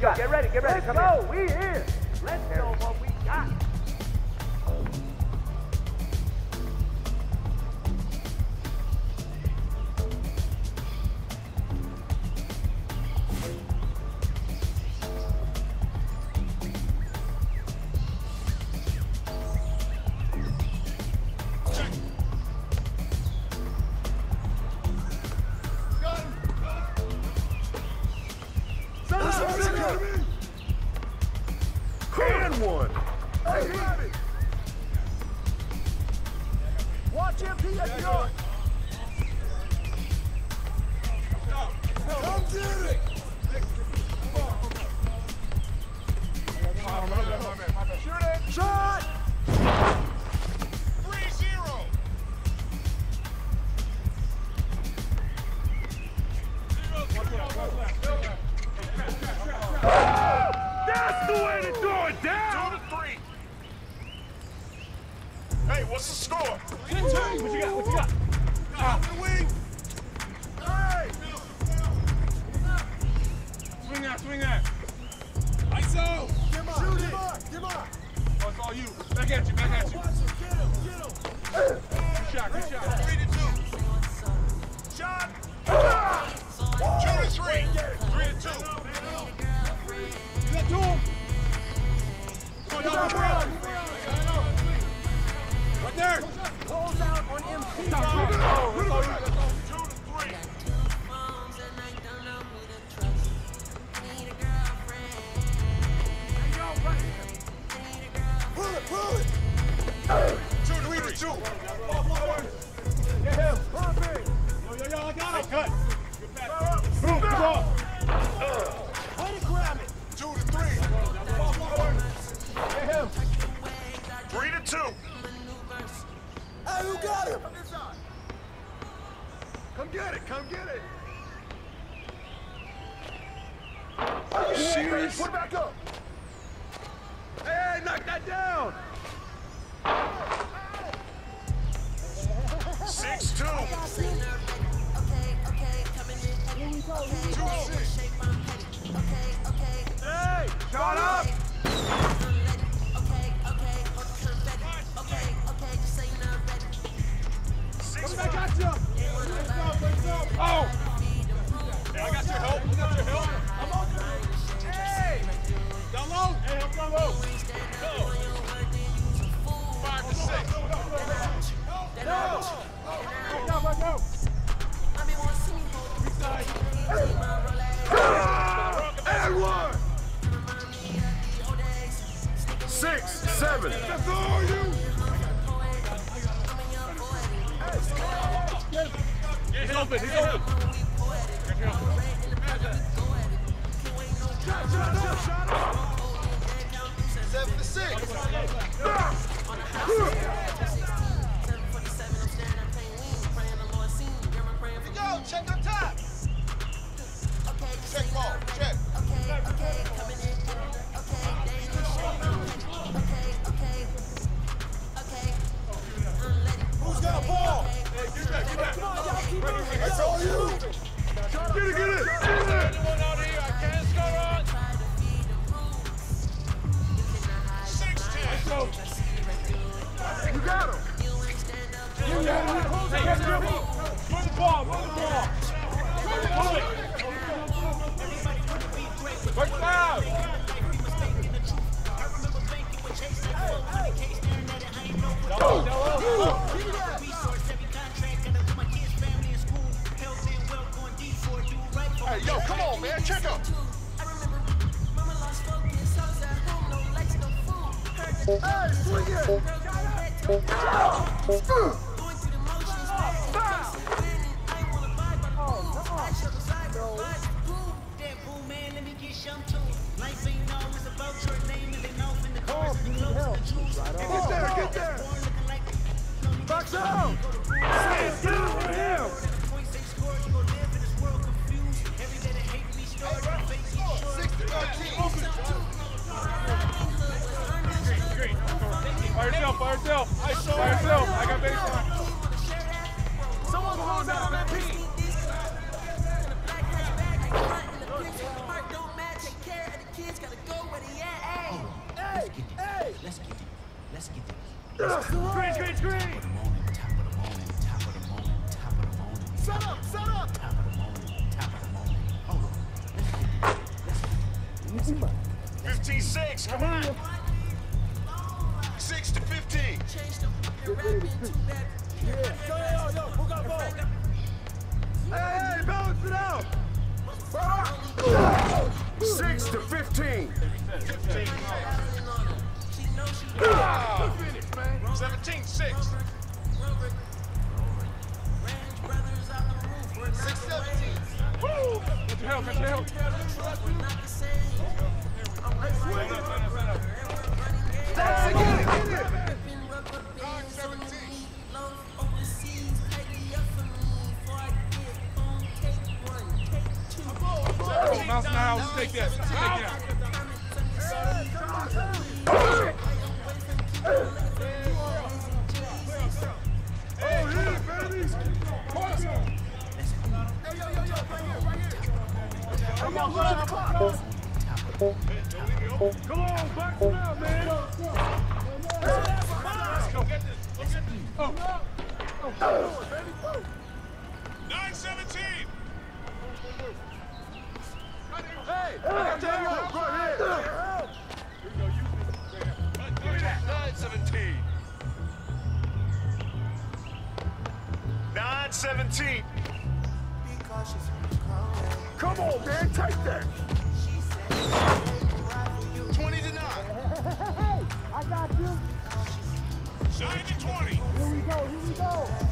got? Get ready, Let's come go. in. We here. Let's show what we got. And one. Hey, Watch MP at the yard. come get it. Shoot it. Shot. 3-0. That's the way to throw it down. 2-3. Hey, what's the score? 10-2. What you got? What you got? Out the wing. Hey. Swing that, swing that. ISO. Shoot it. Give up. Oh, it's all you. Back at you, back at you. Get him. Good shot, good shot. 3-2. Shot. 2-3. 3-2. You got to him. Come on, Brown. Right there. Close out on MP. Oh, that's all you. 2-3. Pull it. 2-3. Get him. Yo, I got him. Cut. Good pass. Boom, good ball. Way to grab it. 2-3. Get him. 3-2. Hey, who got him? Come get it. Are you serious? Put it back up. Hey, knock that down. 6-2. 2-6. Hey, Shot up. I got you. Oh. Hey, I got your help. I'm on there. hey. Down low. Hey, I'm down low. Go. 5-6. Go. Weak side. And one. 6-7. That's all you. He's open. He's open. Seven to 6. Go, check on top. Check ball, check. Who's got a ball? Get back. Come on, y'all keep moving. That's all you. Get it. Anyone out here? I can't score on. 6-10. You got him. Hey, dribble. Run the ball. Pull it. First foul. Hey, yo, come on, man. Check up. Hey, swing it. Get there. Box out. Get over him. Fire yourself. I got baseline. Someone close out on that P. Let's get it. Let's get it. Green, green, green! Top of the morning, top of the morning, top of the morning. Set up, set up. Top of the morning, top of the morning. Hold on. Let's get it. 15-6, come on! 6 to 15. Yo, who got ball? Hey, balance it out. 6 to 15. 17-6. 6-17. Woo! Get your help, get your help. That's it, get it, get it. 9-17. Mouse in the house, take that. Take that. Oh, yeah, baby. Come on, run the clock. Come on, box it out, man. Let's go. Get this. Go get this. Oh. 9-17. Hey, I got your help right here. 9-17. 9-17. Come on, man, take that. 20 to 9. Hey, I got you. 9 to 20. Here we go, here we go.